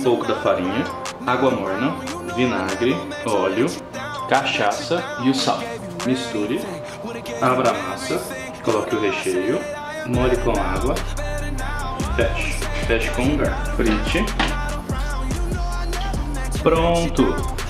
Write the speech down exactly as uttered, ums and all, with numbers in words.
pouco da farinha, água morna, vinagre, óleo, cachaça e o sal. Misture, abra a massa, coloque o recheio, molhe com água, feche. Feche com um garfo. Frite. Pronto!